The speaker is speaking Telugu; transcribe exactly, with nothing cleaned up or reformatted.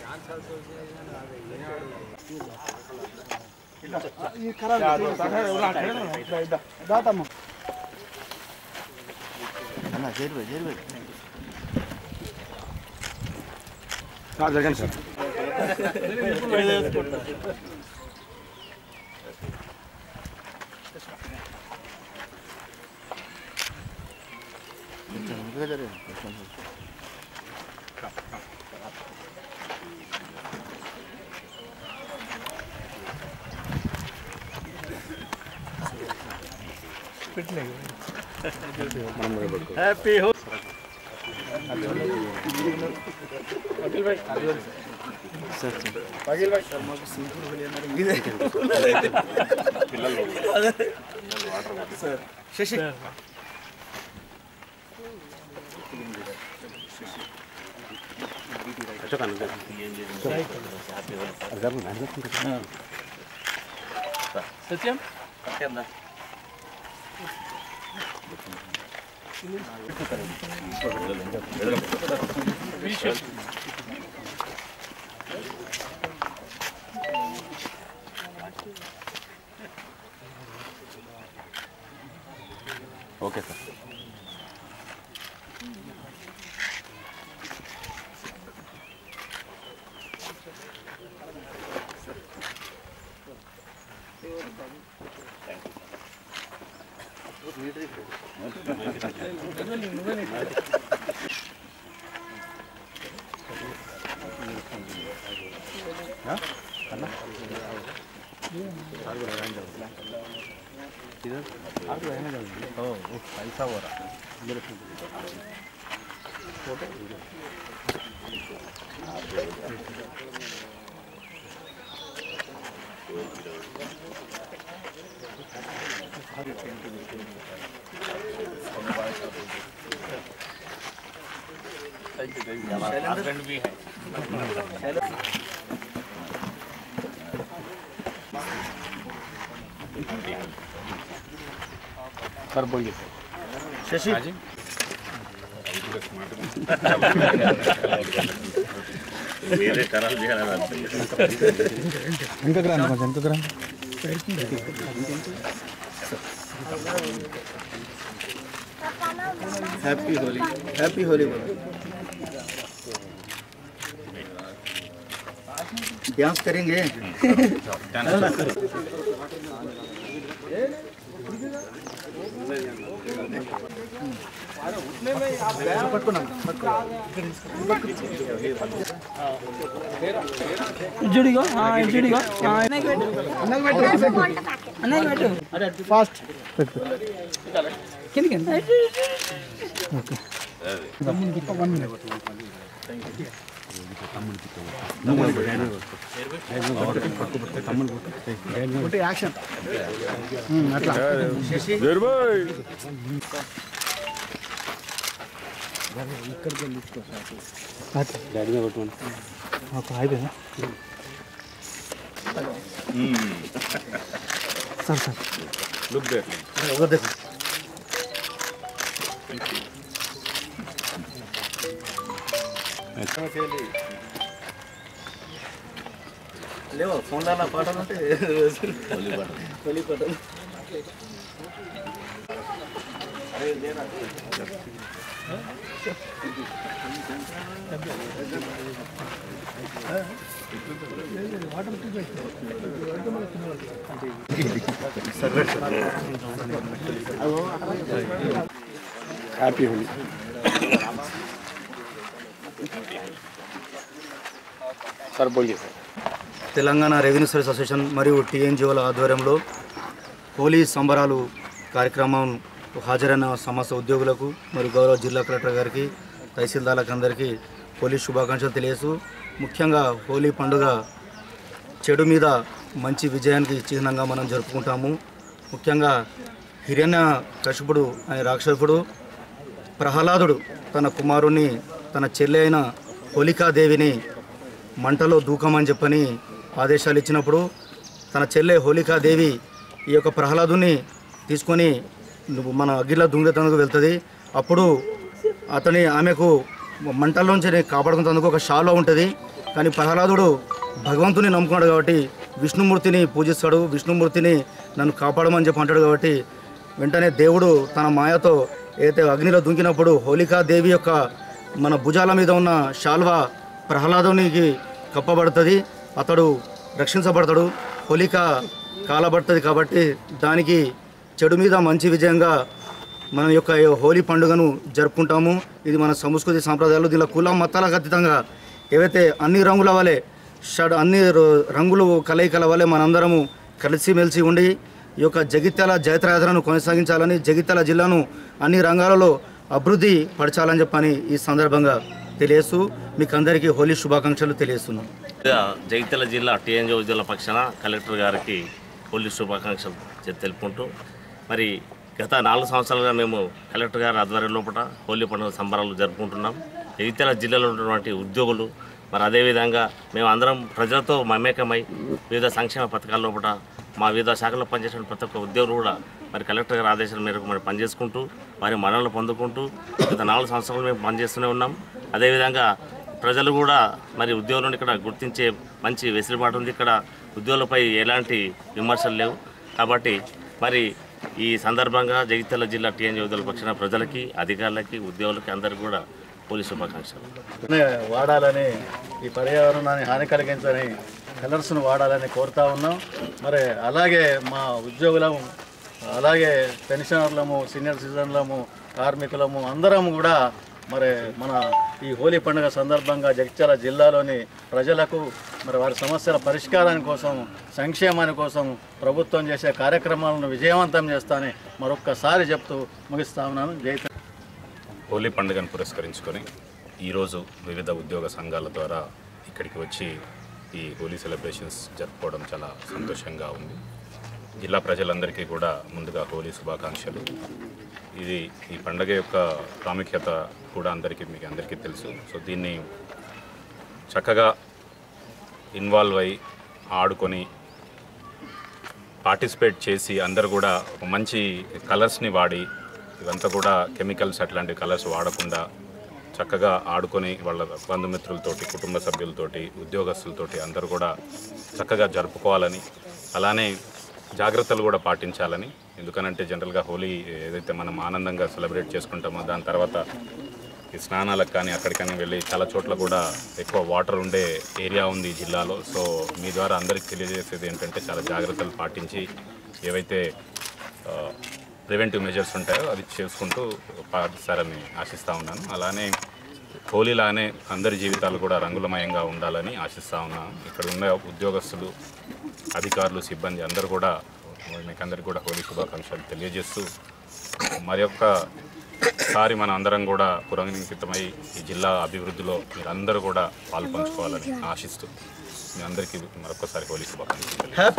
జరగండి సార్. హ్యాపీ హో శశి సత్యం ఓకే సార్. पैसा हो रहा फोटो भी है सर बोलिए शशि ఇంకా గ్రాండ్ కొంచెం ఇంకా grand happy Holi happy Holi dance करेंगे जुड़ीगो हाँ जुड़ीगो हाँ फास्ट किन किन ओके वन मिनट ఒకటి యాక్షన్ అట్లా ఇక్కడికి వెళ్ళి డాడీ మీద కొట్టుకోండి అయిపోయిందా సార్ సార్ లుక్ దేర్ లేవో ఫోన్లో పాటలు ఉంటే తొలి పాటలు హ్యాపీ హోలీ సార్ బోలియే sir. Telangana revenue service association మరియు టీఎన్జిఓల ఆధ్వర్యంలో హోలీ సంబరాలు కార్యక్రమం హాజరైన సమస్త ఉద్యోగులకు మరియు గౌరవ జిల్లా కలెక్టర్ గారికి తహసీల్దార్లకు అందరికీ హోలీ శుభాకాంక్షలు తెలియజేస్తూ ముఖ్యంగా హోలీ పండుగ చెడు మీద మంచి విజయానికి చిహ్నంగా మనం జరుపుకుంటాము. ముఖ్యంగా హిరణ్య కశిపుడు అనే రాక్షసుడు ప్రహ్లాదుడు తన కుమారుణ్ణి తన చెల్లి అయిన హోలికాదేవిని మంటలో దూకమని చెప్పని ఆదేశాలు ఇచ్చినప్పుడు తన చెల్లె హోలికాదేవి ఈ యొక్క ప్రహ్లాదుని తీసుకొని నువ్వు మన అగ్గిలో దూంగతనకు వెళ్తుంది. అప్పుడు అతని ఆమెకు మంటల్లోంచి కాపాడుకునేందుకు ఒక షాలో ఉంటుంది. కానీ ప్రహ్లాదుడు భగవంతుని నమ్ముకున్నాడు కాబట్టి విష్ణుమూర్తిని పూజిస్తాడు, విష్ణుమూర్తిని నన్ను కాపాడమని చెప్పి అంటాడు. కాబట్టి వెంటనే దేవుడు తన మాయతో ఏదైతే అగ్నిలో దుంకినప్పుడు హోళికాదేవి యొక్క మన భుజాల మీద ఉన్న శాల్వా ప్రహ్లాదునికి కప్పబడుతుంది, అతడు రక్షించబడతాడు, హోళిక కాలబడుతుంది. కాబట్టి దానికి చెడు మీద మంచి విజయంగా మన యొక్క హోలీ పండుగను జరుపుకుంటాము. ఇది మన సంస్కృతి సాంప్రదాయాలు. దీనిలో కుల మతాలకు అతీతంగా ఏవైతే అన్ని రంగుల వలె షడ్ అన్ని రంగులు కలయికల వలె మనందరము కలిసిమెలిసి ఉండి ఈ యొక్క జగిత్యాల జైత్రయాత్రను కొనసాగించాలని, జగిత్యాల జిల్లాను అన్ని రంగాలలో అభివృద్ధి పరచాలని చెప్పని ఈ సందర్భంగా తెలియజేస్తూ మీకు అందరికీ హోలీ శుభాకాంక్షలు తెలియజేస్తున్నాం. జగిత్యాల జిల్లా టీఎన్జీ ఉద్యోగుల పక్షాన కలెక్టర్ గారికి హోలీ శుభాకాంక్షలు తెలుపుకుంటూ, మరి గత నాలుగు సంవత్సరాలుగా మేము కలెక్టర్ గారి ఆధ్వర్యం లోపల హోలీ పండుగ సంబరాలు జరుపుకుంటున్నాం. జగిత్యాల జిల్లాలో ఉన్నటువంటి ఉద్యోగులు మరి అదేవిధంగా మేము అందరం ప్రజలతో మమేకమై వివిధ సంక్షేమ పథకాల లోపల మా వివిధ శాఖల్లో పనిచేసిన ప్రతి ఒక్క ఉద్యోగులు కూడా మరి కలెక్టర్ గారి ఆదేశాల మేరకు మరి పనిచేసుకుంటూ వారి మన్ననలు పొందుకుంటూ గత నాలుగు సంవత్సరాలు మేము పనిచేస్తూనే ఉన్నాం. అదేవిధంగా ప్రజలు కూడా మరి ఉద్యోగులను ఇక్కడ గుర్తించే మంచి వెసులుబాటు ఉంది. ఇక్కడ ఉద్యోగులపై ఎలాంటి విమర్శలు లేవు. కాబట్టి మరి ఈ సందర్భంగా జగిత్యాల జిల్లా టీఎన్జీ ఉద్యోగుల పక్షాన ప్రజలకి, అధికారులకి, ఉద్యోగులకి అందరికీ కూడా పోలీసు శుభాకాంక్షలు. వాడాలని, ఈ పర్యావరణాన్ని హాని కలిగించని కలర్స్ను వాడాలని కోరుతా ఉన్నాం. మరి అలాగే మా ఉద్యోగులము, అలాగే పెన్షనర్లము, సీనియర్ సిటిజన్లము, కార్మికులము అందరం కూడా మరి మన ఈ హోలీ పండుగ సందర్భంగా జగిత్యాల జిల్లాలోని ప్రజలకు మరి వారి సమస్యల పరిష్కారాని కోసం, సంక్షేమాని కోసం ప్రభుత్వం చేసే కార్యక్రమాలను విజయవంతం చేస్తానని మరొక్కసారి చెప్తూ ముగిస్తా ఉన్నాను. జై హోలీ పండుగను పురస్కరించుకొని ఈరోజు వివిధ ఉద్యోగ సంఘాల ద్వారా ఇక్కడికి వచ్చి ఈ హోలీ సెలబ్రేషన్స్ జరుపుకోవడం చాలా సంతోషంగా ఉంది. జిల్లా ప్రజలందరికీ కూడా ముందుగా హోలీ శుభాకాంక్షలు. ఇది ఈ పండుగ యొక్క ప్రాముఖ్యత కూడా అందరికీ మీకు అందరికీ తెలుసు. సో దీన్ని చక్కగా ఇన్వాల్వ్ అయ్యి ఆడుకొని పార్టిసిపేట్ చేసి అందరు కూడా మంచి కలర్స్ని వాడి, ఇవంతా కూడా కెమికల్స్ అట్లాంటి కలర్స్ వాడకుండా చక్కగా ఆడుకొని వాళ్ళ బంధుమిత్రులతోటి, కుటుంబ సభ్యులతోటి, ఉద్యోగస్తులతోటి అందరూ కూడా చక్కగా జరుపుకోవాలని, అలానే జాగ్రత్తలు కూడా పాటించాలని. ఎందుకనంటే జనరల్గా హోలీ ఏదైతే మనం ఆనందంగా సెలబ్రేట్ చేసుకుంటామో దాని తర్వాత ఈ స్నానాలకు కానీ అక్కడికని వెళ్ళి చాలా చోట్ల కూడా ఎక్కువ వాటర్ ఉండే ఏరియా ఉంది ఈ జిల్లాలో. సో మీ ద్వారా అందరికీ తెలియజేసేది ఏంటంటే చాలా జాగ్రత్తలు పాటించి ఏవైతే ప్రివెంటివ్ మెజర్స్ ఉంటాయో అది చేసుకుంటూ పాటిస్తారని ఆశిస్తూ ఉన్నాను. అలానే హోలీలానే అందరి జీవితాలు కూడా రంగులమయంగా ఉండాలని ఆశిస్తూ ఉన్నాను. ఇక్కడ ఉన్న ఉద్యోగస్తులు, అధికారులు, సిబ్బంది అందరూ కూడా మీకు అందరికీ కూడా హోలీ శుభాకాంక్షలు తెలియజేస్తూ మరి ఒక్కసారి మన అందరం కూడా పురంకితమై ఈ జిల్లా అభివృద్ధిలో మీరందరూ కూడా పాలు పంచుకోవాలని ఆశిస్తూ మీ అందరికీ మరొకసారి హోలీ శుభాకాంక్షలు.